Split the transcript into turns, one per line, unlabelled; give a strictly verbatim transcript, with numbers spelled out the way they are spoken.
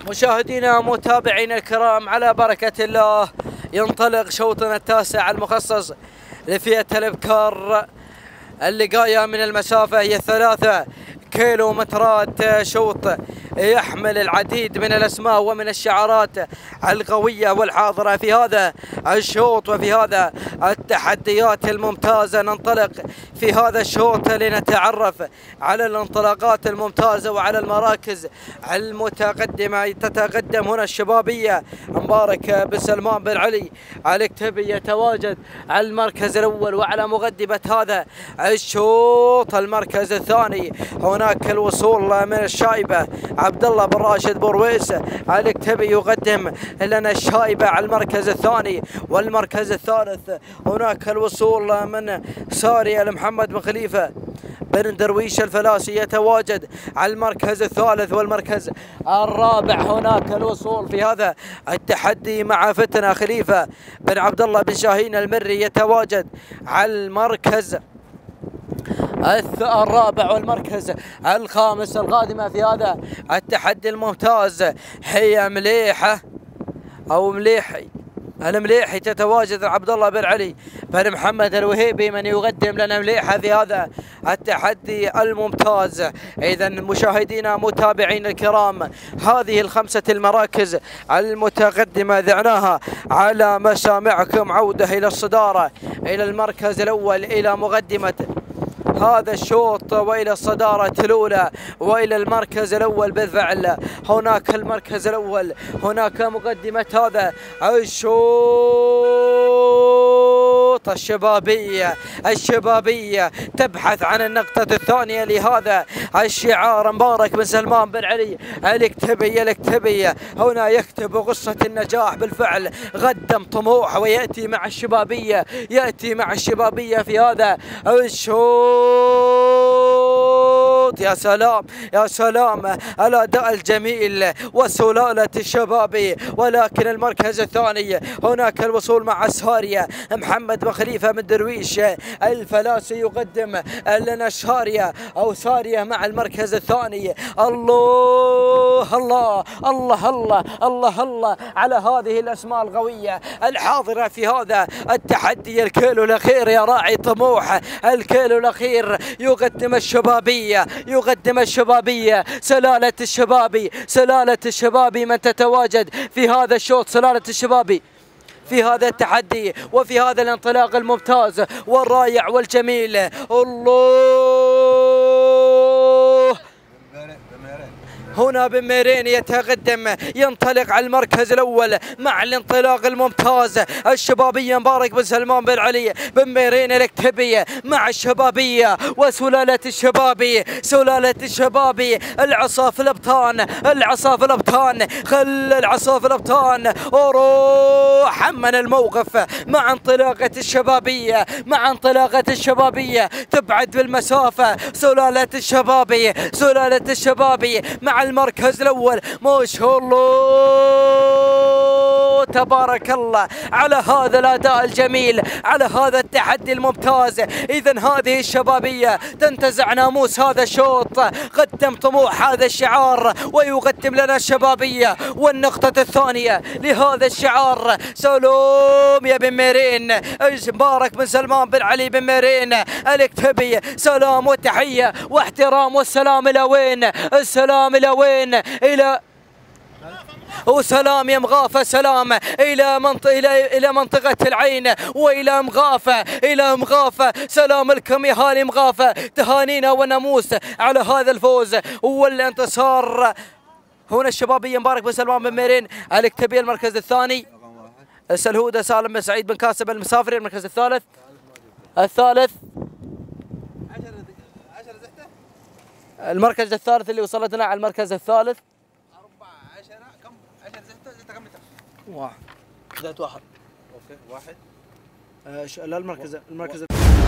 مشاهدينا متابعينا الكرام، على بركة الله ينطلق شوطنا التاسع المخصص لفئة الابكار. اللقاية من المسافة هي ثلاثة كيلو مترات، شوط يحمل العديد من الأسماء ومن الشعارات القوية والحاضرة في هذا الشوط وفي هذا التحديات الممتازة. ننطلق في هذا الشوط لنتعرف على الانطلاقات الممتازة وعلى المراكز المتقدمة. تتقدم هنا الشبابية مبارك بن سلمان بن علي الكتبي يتواجد على المركز الأول، وعلى مقدمة هذا الشوط المركز الثاني هناك الوصول من الشايبة عبد الله بن راشد بورويس الكتبي يقدم لنا الشايبة على المركز الثاني. والمركز الثالث هناك الوصول من ساري محمد بن خليفة بن درويش الفلاسي يتواجد على المركز الثالث. والمركز الرابع هناك الوصول في هذا التحدي مع فتنة خليفة بن عبد الله بن شاهين المري يتواجد على المركز الرابع. والمركز الخامس القادمة في هذا التحدي الممتاز هي مليحة أو مليحي المليحي تتواجد عبد الله بن علي بن محمد الوهيبي من يقدم لنا مليحة في هذا التحدي الممتاز. إذا مشاهدينا متابعينا الكرام، هذه الخمسة المراكز المتقدمة ذعناها على مسامعكم. عودة إلى الصدارة، إلى المركز الأول، إلى مقدمة هذا الشوط، وإلى الصدارة الأولى، وإلى المركز الأول بالفعل. هناك المركز الأول، هناك مقدمة هذا الشوط. الشبابية الشبابية تبحث عن النقطة الثانية لهذا الشعار. مبارك بن سلمان بن علي الكتبي الكتبي هنا يكتب قصة النجاح بالفعل، قدم طموح ويأتي مع الشبابية يأتي مع الشبابية في هذا الشوط. يا سلام يا سلام الأداء الجميل وسلالة الشبابي. ولكن المركز الثاني هناك الوصول مع سارية محمد بن خليفة بن درويش الفلاسي يقدم لنا سارية أو سارية مع المركز الثاني. الله الله الله الله الله الله على هذه الأسماء القوية الحاضرة في هذا التحدي. الكيلو الأخير يا راعي طموح، الكيلو الأخير يقدم الشبابية يقدم الشبابية سلالة الشبابي سلالة الشبابي من تتواجد في هذا الشوط، سلالة الشبابي في هذا التحدي وفي هذا الانطلاق الممتاز والرائع والجميل. الله هنا بن ميرين يتقدم ينطلق على المركز الأول مع الانطلاق الممتاز. الشبابية مبارك بن سلمان بن علي بن ميرين الكتبي مع الشبابية وسلالة الشبابي سلالة الشبابي. العصا في الأبطان العصا في الأبطان خل العصا في الأبطان وروح حمن الموقف مع انطلاقة الشبابية مع انطلاقة الشبابية تبعد بالمسافة. سلالة الشبابي سلالة الشبابي مع المركز الأول. ما شاء الله تبارك الله على هذا الأداء الجميل، على هذا التحدي الممتاز. إذن هذه الشبابية تنتزع ناموس هذا الشوط، قدم طموح هذا الشعار ويقدم لنا الشبابية والنقطة الثانية لهذا الشعار. سلام يا بن ميرين مبارك بن سلمان بن علي بن ميرين الكتبي، سلام وتحية واحترام والسلام إلى وين؟ السلام إلى وين؟ إلى وسلام يا مغافة، سلام إلى منطقة إلى إلى منطقة العين وإلى مغافة إلى مغافة. سلام لكم يا هالي مغافة، تهانينا وناموس على هذا الفوز والانتصار. هنا الشبابية مبارك بن سلمان بن ميرين الكتبي المركز الثاني. السلهودة سالم بن سعيد بن كاسب المسافري المركز الثالث. الثالث المركز الثالث اللي وصلت لنا على المركز الثالث
أربعة عشرة كم عشرة زحتة زحتة كم متر؟
واحد زائد واحد.
أوكي واحد.
آه لا المركز المركز